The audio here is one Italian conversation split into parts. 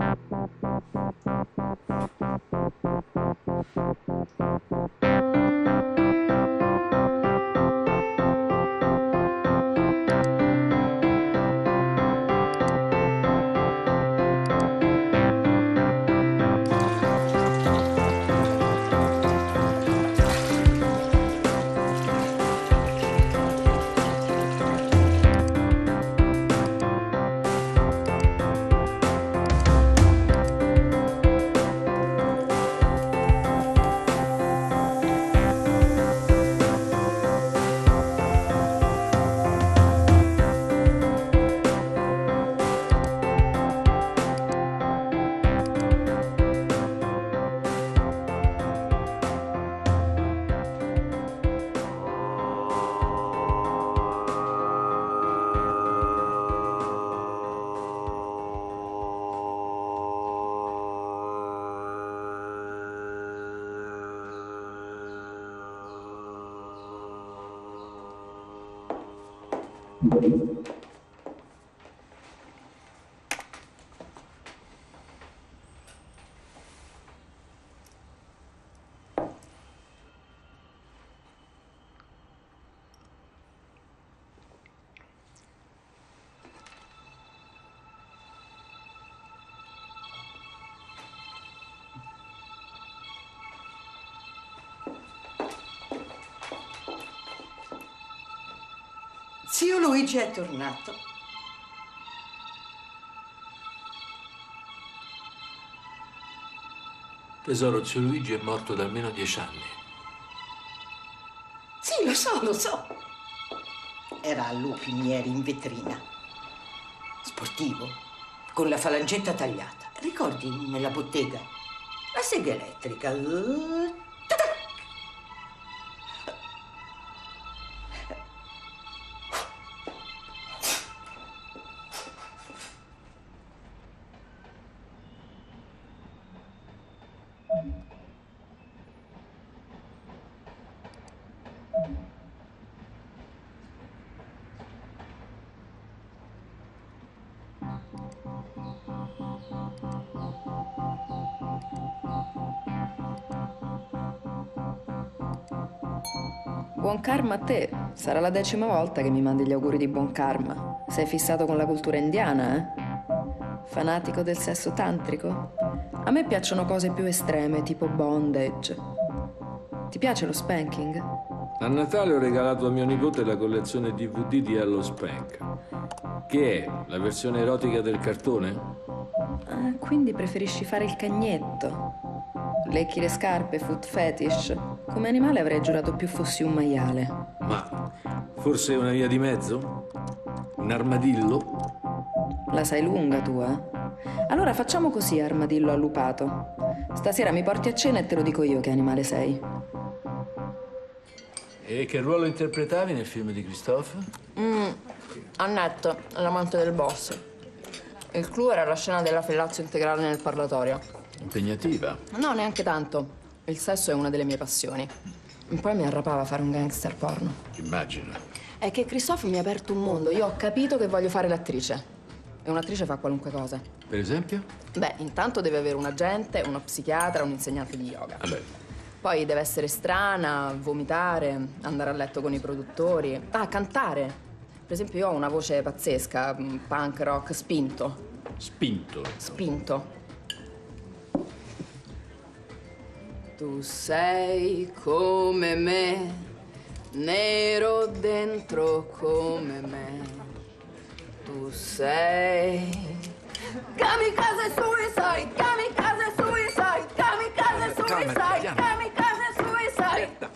Zio Luigi è tornato. Tesoro, zio Luigi è morto da almeno 10 anni. Sì, lo so. Era a Lupinieri in vetrina. Sportivo, con la falangetta tagliata. Ricordi nella bottega? La sega elettrica. Buon karma a te. Sarà la 10ª volta che mi mandi gli auguri di buon karma. Sei fissato con la cultura indiana, eh? Fanatico del sesso tantrico? A me piacciono cose più estreme, tipo bondage. Ti piace lo spanking? A Natale ho regalato a mio nipote la collezione DVD di Hello Spank. Che è? La versione erotica del cartone? Ah, quindi preferisci fare il cagnetto. Lecchi le scarpe, foot fetish. Come animale avrei giurato più fossi un maiale. Ma forse una via di mezzo? Un armadillo? La sai lunga tu, eh? Allora facciamo così, armadillo allupato. Stasera mi porti a cena e te lo dico io che animale sei. E che ruolo interpretavi nel film di Christophe? Annette, l'amante del boss. Il clou era la scena della fellazio integrale nel parlatorio. Impegnativa. No, neanche tanto. Il sesso è una delle mie passioni. Poi mi arrapava fare un gangster porno. Immagino. È che Christophe mi ha aperto un mondo. Io ho capito che voglio fare l'attrice. E un'attrice fa qualunque cosa. Per esempio? Beh, intanto deve avere un agente, uno psichiatra, un insegnante di yoga. Vabbè. Poi deve essere strana, vomitare, andare a letto con i produttori. Ah, cantare. Per esempio io ho una voce pazzesca, punk rock spinto. Spinto. Spinto. Tu sei come me, nero dentro come me. Tu sei... Kamikaze suicide, kamikaze suicide, kamikaze suicide, kamikaze suicide.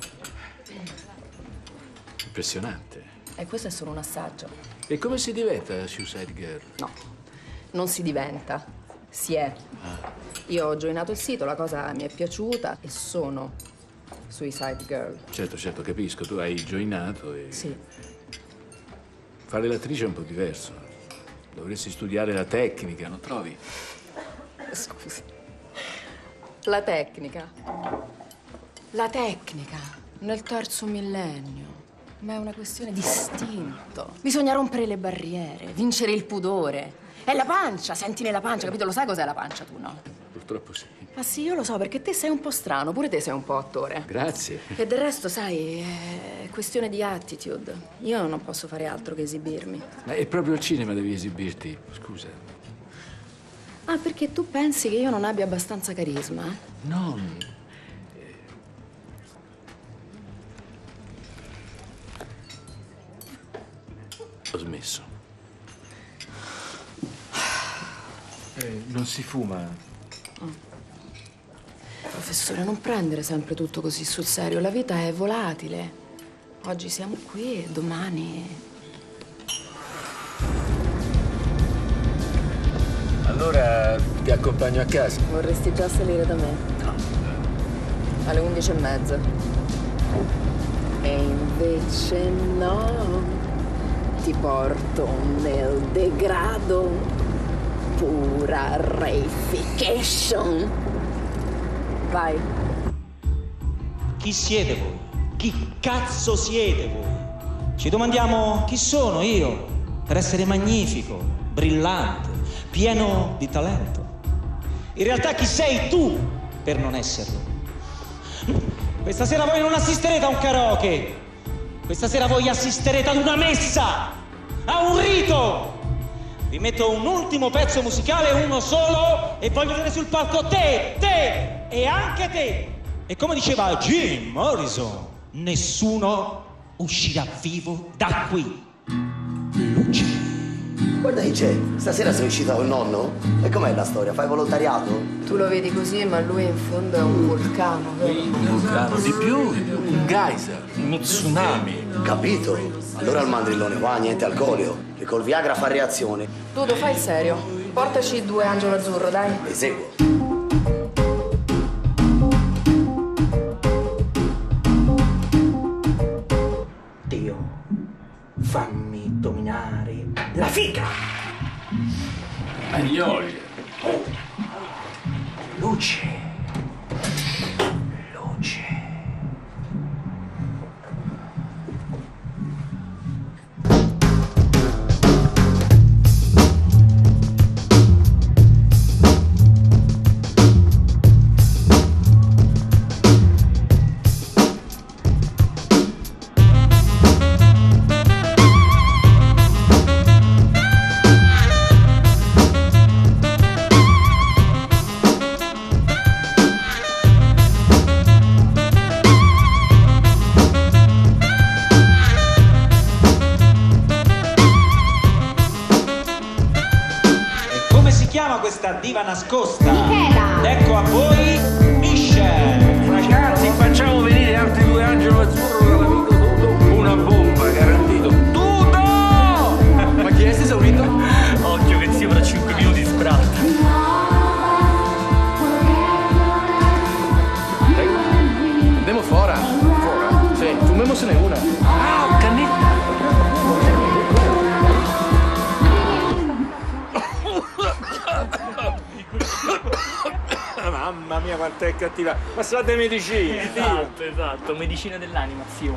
Impressionante. E questo è solo un assaggio. E come si diventa Suicide Girl? No, non si diventa, si è. Io ho joinato il sito, la cosa mi è piaciuta e sono Suicide Girl. Certo, capisco. Tu hai joinato e... Sì. Fare l'attrice è un po' diverso. Dovresti studiare la tecnica, non trovi? Scusi. La tecnica. La tecnica nel terzo millennio. Ma è una questione di istinto. Bisogna rompere le barriere, vincere il pudore. È la pancia, senti nella pancia, capito? Lo sai cos'è la pancia tu, no? Purtroppo sì. Ah sì, io lo so, perché te sei un po' strano, pure te sei un po' attore. Grazie. E del resto, sai, è questione di attitude. Io non posso fare altro che esibirmi. Ma è proprio al cinema devi esibirti, scusa. Ah, perché tu pensi che io non abbia abbastanza carisma? Non. Ho smesso. Non si fuma. Professore, non prendere sempre tutto così sul serio. La vita è volatile. Oggi siamo qui e domani... Allora ti accompagno a casa. Vorresti già salire da me? No. Alle 11:30. E invece no. Ti porto nel degrado. Pura reification. Vai. Chi siete voi? Chi cazzo siete voi? Ci domandiamo chi sono io per essere magnifico, brillante, pieno di talento. In realtà chi sei tu per non esserlo? Questa sera voi non assisterete a un karaoke. Questa sera voi assisterete ad una messa, a un rito. Vi metto un ultimo pezzo musicale, uno solo, e voglio vedere sul palco te e anche te. E come diceva Jim Morrison, nessuno uscirà vivo da qui. Luce. Guarda chi c'è, stasera sei uscita col nonno? E com'è la storia? Fai volontariato? Tu lo vedi così, ma lui in fondo è un vulcano, vero? Un vulcano di più, un geyser, uno tsunami. Capito? Allora il mandrillone qua, niente alcolio, che col Viagra fa reazione. Dudo, fai il serio. Portaci 2 Angelo Azzurro, dai. Eseguo. Dio, fammi dominare la figa. Agnoli. Luce. Luce. Questa diva nascosta. Michela! Ecco a voi Michelle. Ragazzi, facciamo venire altri 2 Angelo Azzurro dall'amico Tuto. Una bomba, garantito. Tuto! Ma chi è esaurito? Occhio che zio fra 5 minuti sbratta. Andiamo fora. Fora? Sì, fumemosene una. Ah, cannetta. Mamma mia, quanto è cattiva! Ma state medicine! Esatto, medicina dell'anima, zio.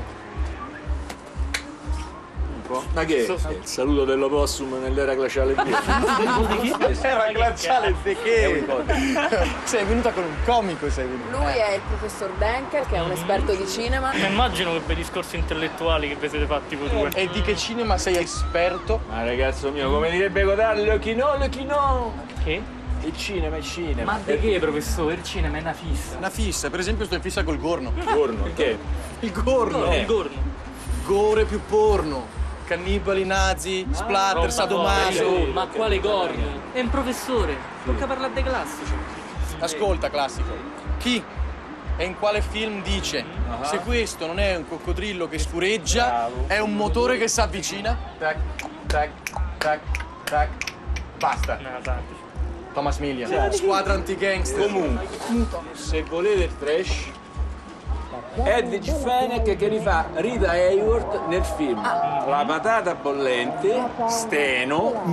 Un po'. Ma che? Il saluto dell'opossum nell'era glaciale di Era glaciale di che? Sei venuta con un comico, sei venuta. Lui è il professor Denker, che è un esperto di cinema. Ma immagino che per discorsi intellettuali che vi siete fatti voi due. E di che cinema sei esperto? Ma ragazzo mio, come direbbe Godard, le chino, le chino! Che? Il cinema è cinema. Ma di che, professore? Il cinema è una fissa. Una fissa, per esempio sto in fissa col gorno. Giorno, che? Il gorno. Il gorno. Gore più porno. Cannibali, nazi, splatter, sadomaso. Ma quale gorno? È un professore. Tocca parlare dei classici. Ascolta, classico. Chi e in quale film dice se questo non è un coccodrillo che sfureggia, è un motore che si avvicina? Tac, tac, tac, tac. Basta. No, tanti. Thomas Millian. Squadra anti-gangster. Comunque, se volete il trash, Edwige Fenech che rifà Rita Hayworth nel film La patata bollente, Steno,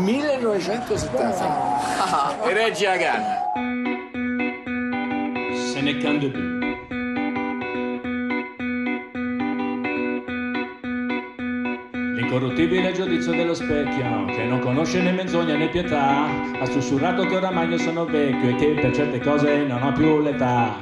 1970. E Regia Canna. Ce n'est qu'un début. Les Incorruttibile giudizio dello specchio, che non conosce né menzogna né pietà, ha sussurrato che oramai io sono vecchio e che per certe cose non ho più l'età,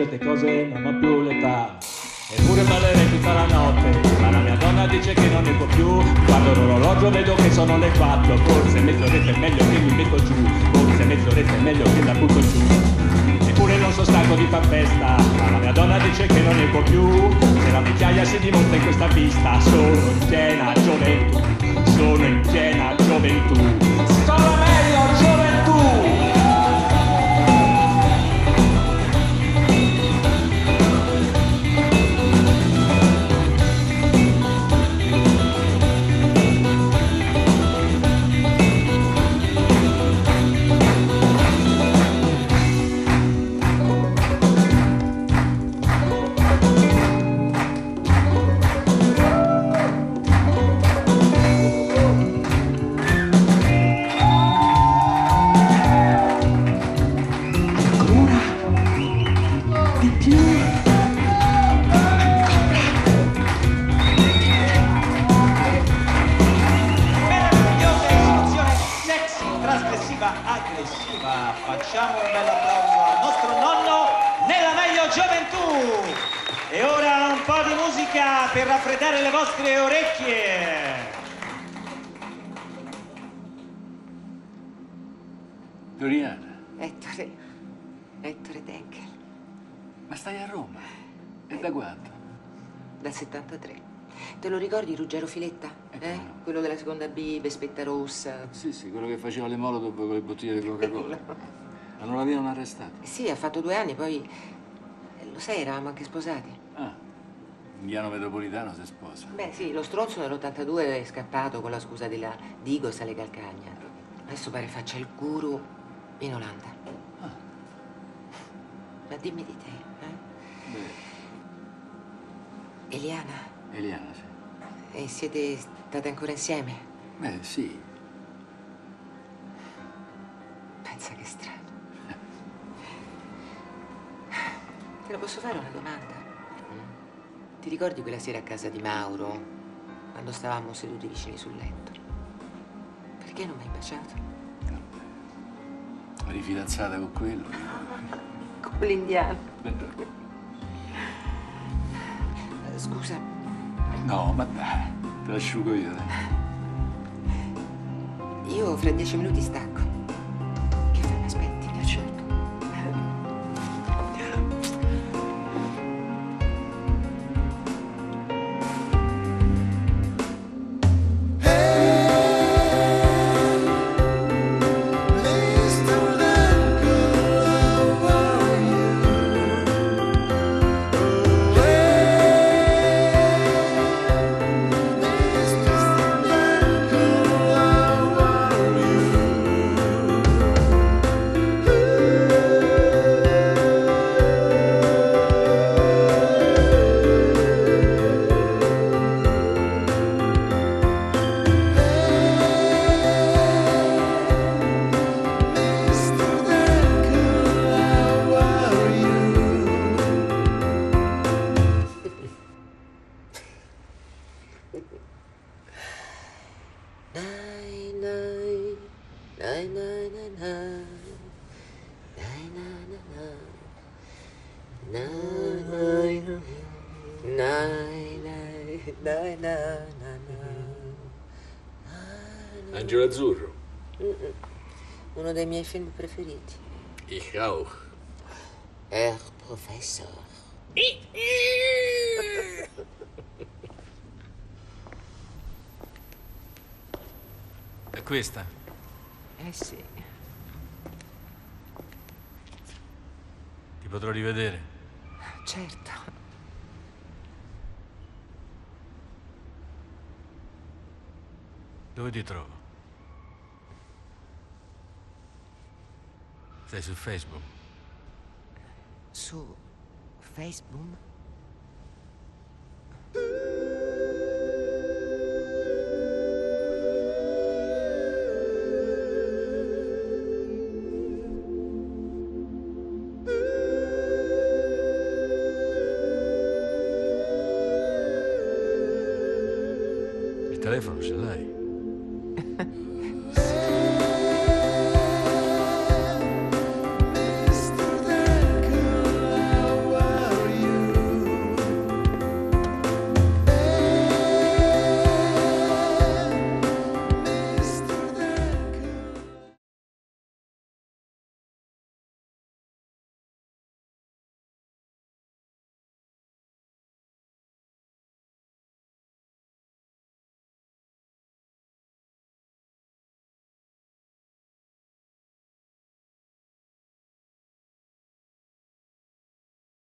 Eppure ballerei tutta la notte, ma la mia donna dice che non ne può più. Guardo l'orologio, vedo che sono le 4, forse mezz'oretta è meglio che mi metto giù, forse mezz'oretta è meglio che la butto giù. Eppure non sono stanco di far festa, ma la mia donna dice che non ne può più. Se la vecchiaia si dimostra in questa pista, sono in piena gioventù, sono in piena gioventù, sono meglio gioventù. Facciamo un bel applauso al nostro nonno nella meglio gioventù. E ora un po' di musica per raffreddare le vostre orecchie. Doriana, Ettore Denker. ma stai a Roma? E da quanto? Dal 73. Te lo ricordi Ruggero Filetta? No. Quello della seconda B, Vespetta Rossa. Sì, quello che faceva le molotov con le bottiglie di Coca-Cola. Ma non l'avevano arrestato? Sì, ha fatto 2 anni, poi... Lo sai, eravamo anche sposati. Ah, indiano metropolitano si sposa. Beh, sì, lo stronzo nell'82 è scappato con la scusa della Digos alle Calcagna. Adesso pare faccia il guru in Olanda. Ah. Ma dimmi di te, Beh. Eliana? Eliana, sì. E siete state ancora insieme? Beh, sì. Pensa che strano. Te lo posso fare una domanda? Ti ricordi quella sera a casa di Mauro, quando stavamo seduti vicini sul letto? Perché non mi hai baciato? Eri fidanzata con quello? Con l'indiano. Beh, Scusa. no, ma dai, te l'asciugo io, dai. Io fra 10 minuti stacco. Che fai, mi aspetti? Certo. Angelo Azzurro. Uno dei miei film preferiti. Ich auch. Herr Professor. È questa? Sì. Ti potrò rivedere? Certo. Dove ti trovo? Sei su Facebook? Su Facebook? telefono ce l'hai.